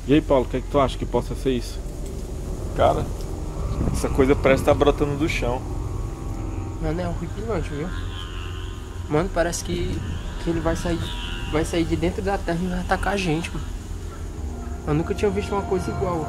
E aí, Paulo, o que é que tu acha que possa ser isso? Cara, essa coisa parece estar brotando do chão. Mano, é horripilante, viu? Mano, parece que ele vai sair de dentro da terra e vai atacar a gente, mano. Eu nunca tinha visto uma coisa igual.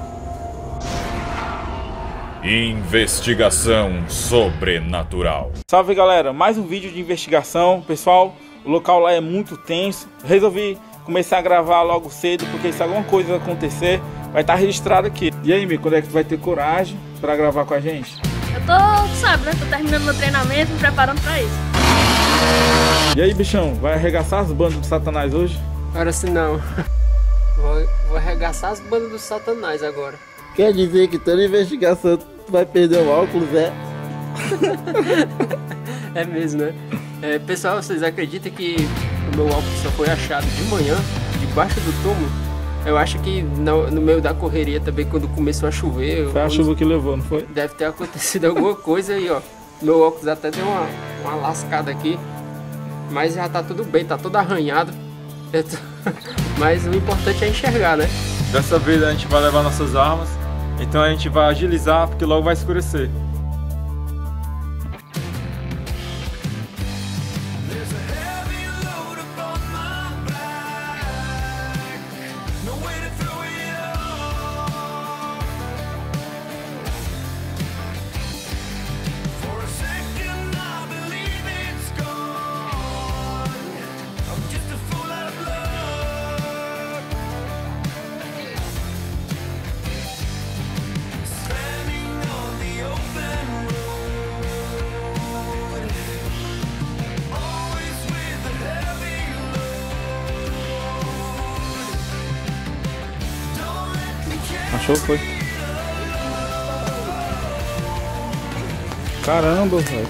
Investigação sobrenatural. Salve, galera, mais um vídeo de investigação. Pessoal, o local lá é muito tenso. Resolvi começar a gravar logo cedo, porque se alguma coisa acontecer, vai estar registrado aqui. E aí, Mi, quando é que tu vai ter coragem pra gravar com a gente? Eu tô, sabe, né? Tô terminando meu treinamento, me preparando pra isso. E aí, bichão, vai arregaçar as bandas do Satanás hoje? Agora se não. Vou arregaçar as bandas do Satanás agora. Quer dizer que toda investigação tu vai perder o óculos, é? É mesmo, né? Pessoal, vocês acreditam que o meu óculos só foi achado de manhã, debaixo do túmulo? Eu acho que no meio da correria também, quando começou a chover... Foi a chuva que levou, não foi? Deve ter acontecido alguma coisa aí, ó. Meu óculos até deu uma lascada aqui. Mas já tá tudo bem, tá todo arranhado. Mas o importante é enxergar, né? Dessa vez a gente vai levar nossas armas, então a gente vai agilizar porque logo vai escurecer. Achou, foi? Caramba, velho.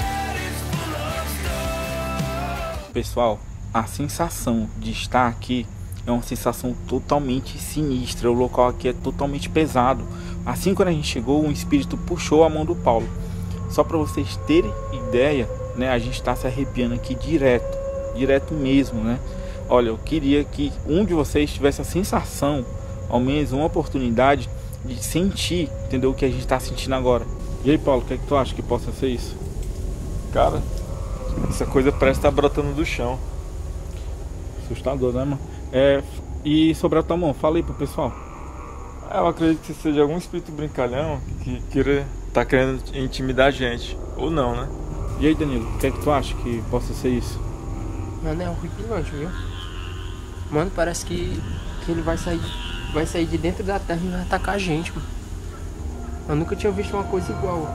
Pessoal, a sensação de estar aqui é uma sensação totalmente sinistra. O local aqui é totalmente pesado. Assim, quando a gente chegou, um espírito puxou a mão do Paulo. Só para vocês terem ideia, né? A gente está se arrepiando aqui direto mesmo, né? Olha, eu queria que um de vocês tivesse a sensação, ao menos uma oportunidade de sentir, entendeu, o que a gente está sentindo agora. E aí, Paulo, o que é que tu acha que possa ser isso? Cara, essa coisa parece estar brotando do chão. Assustador, né, mano? E sobre a tua mão, fala aí pro pessoal. Eu acredito que seja algum espírito brincalhão que tá querendo intimidar a gente. Ou não, né? E aí, Danilo, o que é que tu acha que possa ser isso? Mano, é horripilante, viu? Mano, parece que ele vai sair de dentro da terra e vai atacar a gente, mano. Eu nunca tinha visto uma coisa igual.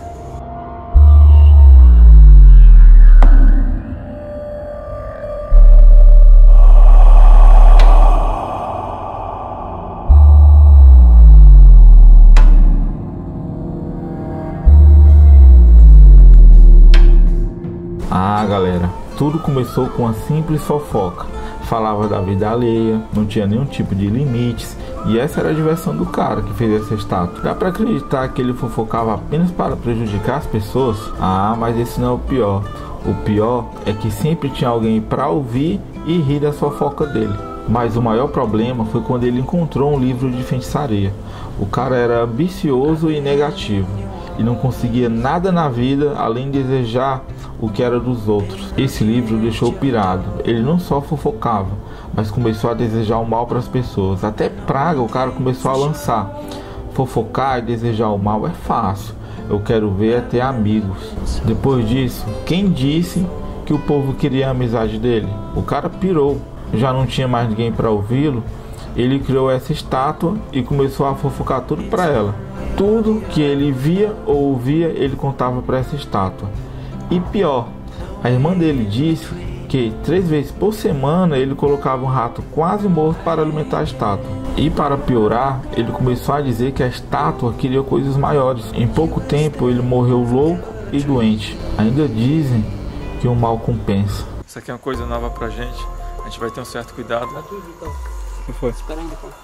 Ah, galera, tudo começou com uma simples fofoca. Falava da vida alheia, não tinha nenhum tipo de limites, e essa era a diversão do cara que fez essa estátua. Dá pra acreditar que ele fofocava apenas para prejudicar as pessoas? Ah, mas esse não é o pior. O pior é que sempre tinha alguém pra ouvir e rir da fofoca dele. Mas o maior problema foi quando ele encontrou um livro de feitiçaria. O cara era ambicioso e negativo, e não conseguia nada na vida além de desejar o que era dos outros. Esse livro deixou pirado. Ele não só fofocava, mas começou a desejar o mal para as pessoas. Até praga o cara começou a lançar. Fofocar e desejar o mal é fácil. Eu quero ver é ter amigos. Depois disso, quem disse que o povo queria a amizade dele? O cara pirou. Já não tinha mais ninguém para ouvi-lo. Ele criou essa estátua e começou a fofocar tudo para ela. Tudo que ele via ou ouvia, ele contava para essa estátua. E pior, a irmã dele disse que 3 vezes por semana ele colocava um rato quase morto para alimentar a estátua. E para piorar, ele começou a dizer que a estátua queria coisas maiores. Em pouco tempo ele morreu louco e doente. Ainda dizem que o mal compensa. Isso aqui é uma coisa nova pra gente. A gente vai ter um certo cuidado. O que foi? Espera aí, depois.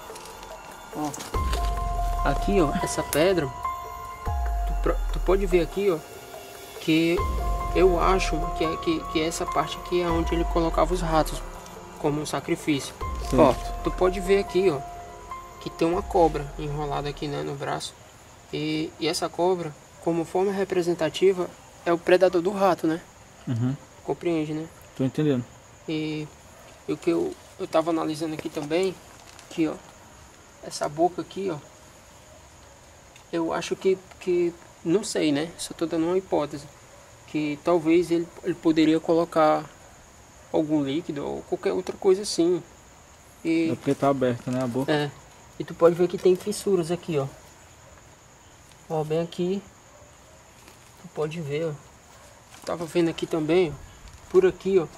Ó. Aqui, ó, essa pedra. Tu pode ver aqui, ó, que eu acho que essa parte aqui é onde ele colocava os ratos como um sacrifício. Ó, tu pode ver aqui, ó, que tem uma cobra enrolada aqui, né, no braço. E essa cobra, como forma representativa, é o predador do rato, né? Uhum. Compreende, né? Tô entendendo. E o que eu tava analisando aqui também, que ó, essa boca aqui, ó, eu acho que não sei, né? Só tô dando uma hipótese, que talvez ele poderia colocar algum líquido ou qualquer outra coisa assim. É porque tá aberta, né, a boca? É. E tu pode ver que tem fissuras aqui, ó. Ó, bem aqui. Tu pode ver, ó. Tava vendo aqui também, ó. Por aqui, ó.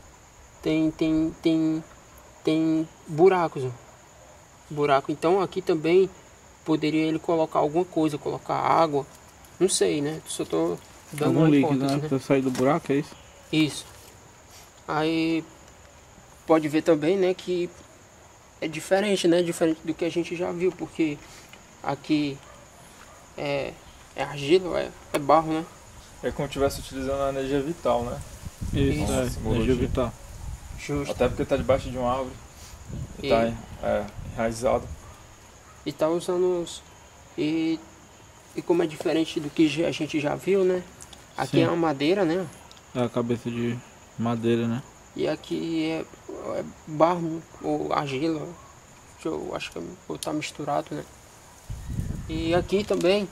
Tem buracos, ó. Buraco. Então aqui também poderia ele colocar alguma coisa, colocar água. Não sei, né? Só tô dando Algum uma líquido, hipótese, né? né? Pra sair do buraco, é isso? Isso. Aí pode ver também, né, que é diferente, né? Diferente do que a gente já viu, porque aqui é argila, é barro, né? É como se estivesse utilizando a energia vital, né? Isso, Isso. é. Simbologia. Energia vital. Justo. Até porque tá debaixo de uma árvore. E E- tá enraizado. E tá usando os... E como é diferente do que a gente já viu, né? Aqui Sim. é uma madeira, né? É a cabeça de madeira, né? E aqui é barro ou argila. Eu acho que tá misturado, né? E aqui também,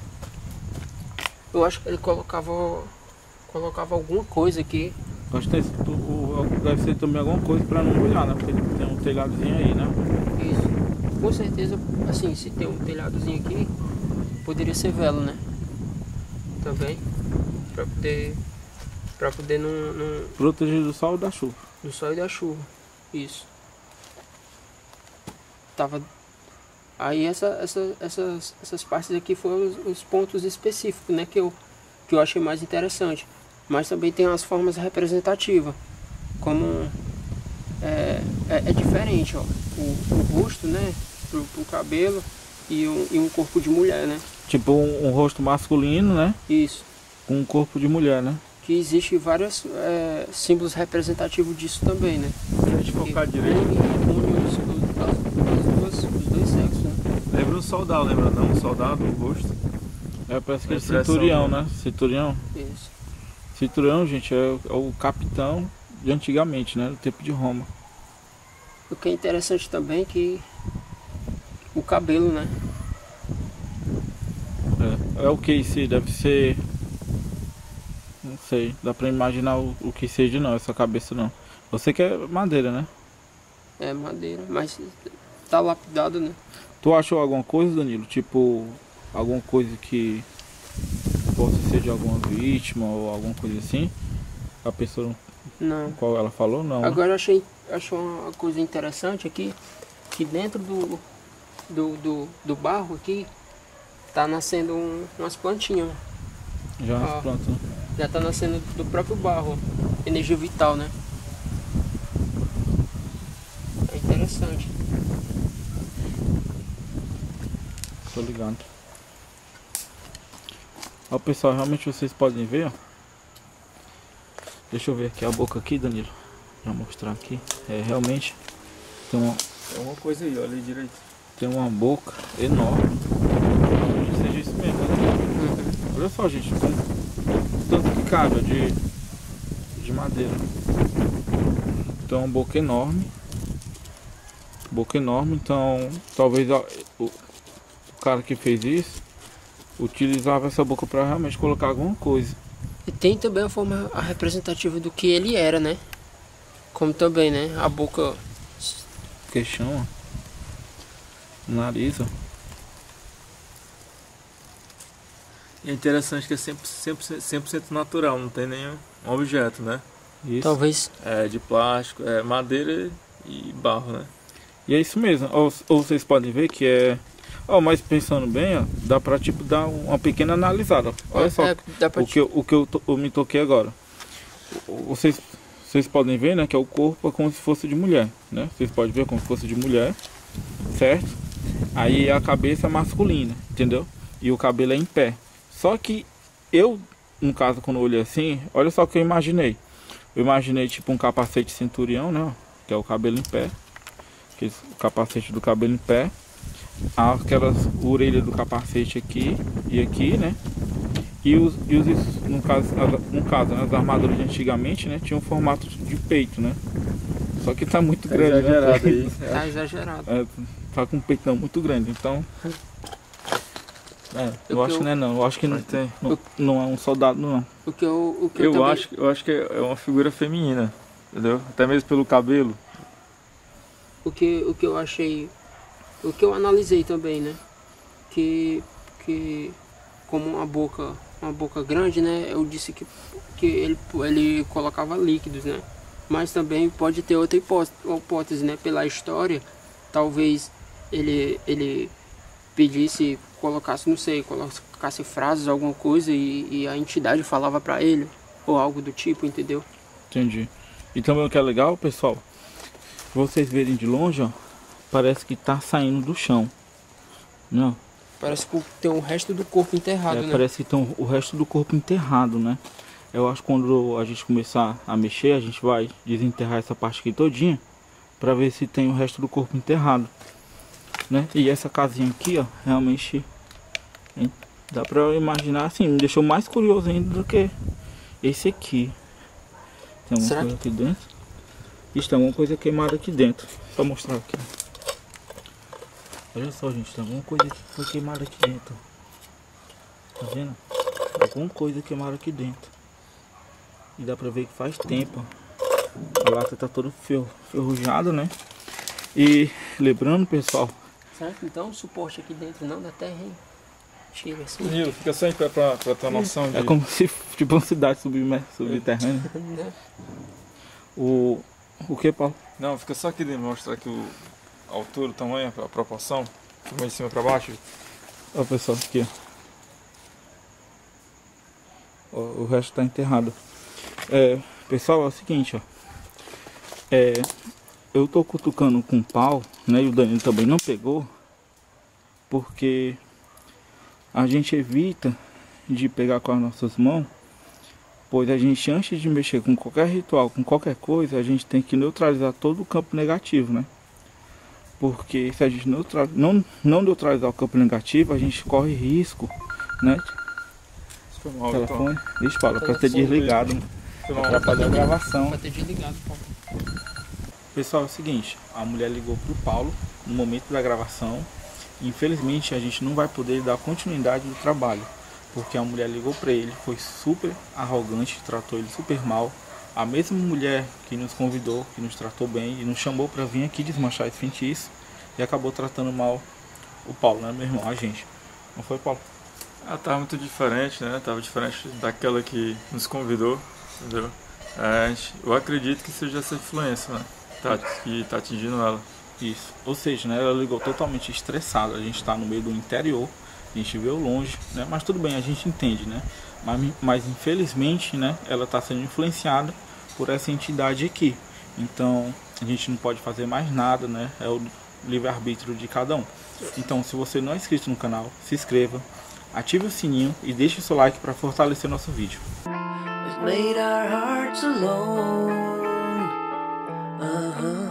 eu acho que ele colocava alguma coisa aqui. Acho que deve ser também alguma coisa pra não molhar, né? Porque tem um telhadozinho aí, né? Isso. Com certeza, assim, se tem um telhadozinho aqui, poderia ser vela, né? Também. Pra poder não Proteger do sol e da chuva. do sol e da chuva. Isso. Tava. Aí essas partes aqui foram os pontos específicos, né? Que eu achei mais interessante. Mas também tem as formas representativas. Como é diferente, ó. O rosto, né? Pro cabelo e um corpo de mulher, né? Tipo um rosto masculino, né? Isso. Com um corpo de mulher, né? Que existe vários símbolos representativos disso também, né? Se a gente focar Que direito, une os dois sexos, né? lembra um soldado, lembra não? Um soldado, o rosto. Parece que é Impressão, cinturão, né? né? Cinturão. Isso. Cinturão, gente, é o capitão de antigamente, né? Do tempo de Roma. O que é interessante também é que o cabelo, né? É o que isso? Deve ser... Não sei, dá pra imaginar o que seja não, essa cabeça não. Você que é madeira, né? É madeira, mas tá lapidado, né? Tu achou alguma coisa, Danilo? Tipo, alguma coisa que possa ser de alguma vítima ou alguma coisa assim? A pessoa Não. qual ela falou, não. Né? Agora eu achei uma coisa interessante aqui, que dentro do barro aqui tá nascendo umas plantinhas. Já Ó. as plantas, né? Já tá nascendo do próprio barro, energia vital, né? É interessante. Tô ligado. Ó, pessoal, realmente vocês podem ver, ó. Deixa eu ver aqui a boca aqui, Danilo. Já mostrar aqui. É, realmente tem uma coisa aí, olha aí direito. tem uma boca enorme. Que seja isso mesmo, né? Olha só, gente, tanto que cabe ó, de madeira. Então, uma boca enorme. Boca enorme, então talvez ó, o cara que fez isso utilizava essa boca para realmente colocar alguma coisa. E tem também a forma representativa do que ele era, né? Como também, né? A boca. Queixão, ó. Nariz, ó. E é interessante que é 100% natural, não tem nenhum objeto, né? Isso. Talvez. É de plástico, é madeira e barro, né? E é isso mesmo. Ou vocês podem ver que é. Ó, mas pensando bem, ó, dá pra tipo dar uma pequena analisada. Ó. Olha só Dá pra o que eu me toquei agora. Vocês podem ver, né, que é o corpo é como se fosse de mulher, né? Vocês podem ver como se fosse de mulher, certo? Aí a cabeça é masculina, entendeu? E o cabelo é em pé. Só que eu, no caso, quando eu olhei assim, olha só o que eu imaginei. Eu imaginei tipo um capacete centurião, né? Que é o cabelo em pé. O capacete do cabelo em pé. aquelas orelhas do capacete aqui e aqui, né? No caso, as armaduras de antigamente, né, tinham um formato de peito, né? Só que tá muito grande. Exagerado aí. Tá exagerado. Tá com um peitão muito grande, então. Eu acho que não é não. Eu acho que não é um soldado não. Eu acho que é uma figura feminina, entendeu? Até mesmo pelo cabelo. O que eu achei, o que eu analisei também, né? Que como uma boca grande, né? Eu disse que ele colocava líquidos, né? Mas também pode ter outra hipótese, né? Pela história, talvez ele pedisse, colocasse, não sei, colocasse frases, alguma coisa e a entidade falava pra ele, ou algo do tipo, entendeu? Entendi. E também o que é legal, pessoal, vocês verem de longe, ó, parece que tá saindo do chão. Não? Parece que tem o resto do corpo enterrado, né? Parece que tem o resto do corpo enterrado, né? Eu acho que quando a gente começar a mexer, a gente vai desenterrar essa parte aqui todinha pra ver se tem o resto do corpo enterrado, né? E essa casinha aqui, ó, realmente, hein, dá pra imaginar assim, me deixou mais curioso ainda do que esse aqui. Tem alguma coisa aqui dentro? Isso, tem alguma coisa queimada aqui dentro. Só mostrar aqui. Olha só, gente, tem alguma coisa que foi queimada aqui dentro. Tá vendo? Alguma coisa queimada aqui dentro. E dá pra ver que faz tempo. A lata tá toda ferrujada, né? E lembrando, pessoal. Será que então o suporte aqui dentro não da terra, hein? Chega assim. Nilo, fica só em pé pra ter noção de... É como se tipo uma cidade subterrânea. O que, Paulo? Não, fica só aqui dentro, mostrar aqui a altura, o tamanho, a proporção. De cima pra baixo. Ó, pessoal, aqui, ó. O resto tá enterrado. Pessoal, é o seguinte, ó. Eu tô cutucando com pau, né? E o Danilo também não pegou. Porque a gente evita de pegar com as nossas mãos. Pois a gente, antes de mexer com qualquer ritual, com qualquer coisa, a gente tem que neutralizar todo o campo negativo, né? Porque se a gente não neutralizar o campo negativo, a gente corre risco, né? Mal, telefone. Deixa eu falar, pra ter desligado, né? Atrapalhar a gravação. Pra ter desligado, Paulo. Pessoal, é o seguinte, a mulher ligou pro Paulo no momento da gravação. Infelizmente a gente não vai poder dar continuidade do trabalho, porque a mulher ligou para ele, foi super arrogante, tratou ele super mal. A mesma mulher que nos convidou, que nos tratou bem e nos chamou para vir aqui desmanchar esse feitiço, e acabou tratando mal o Paulo, né, meu irmão, a gente. Não foi, Paulo? Tava muito diferente, né? Tava diferente daquela que nos convidou, entendeu? Eu acredito que seja essa influência, né? Que tá atingindo ela. Isso. Ou seja, né, ela ligou totalmente estressada. A gente está no meio do interior, a gente veio longe, né? Mas tudo bem, a gente entende, né? Mas infelizmente, né, ela está sendo influenciada por essa entidade aqui. Então a gente não pode fazer mais nada, né? É o livre-arbítrio de cada um. Então, se você não é inscrito no canal, se inscreva, ative o sininho e deixe o seu like para fortalecer nosso vídeo. Made our hearts alone.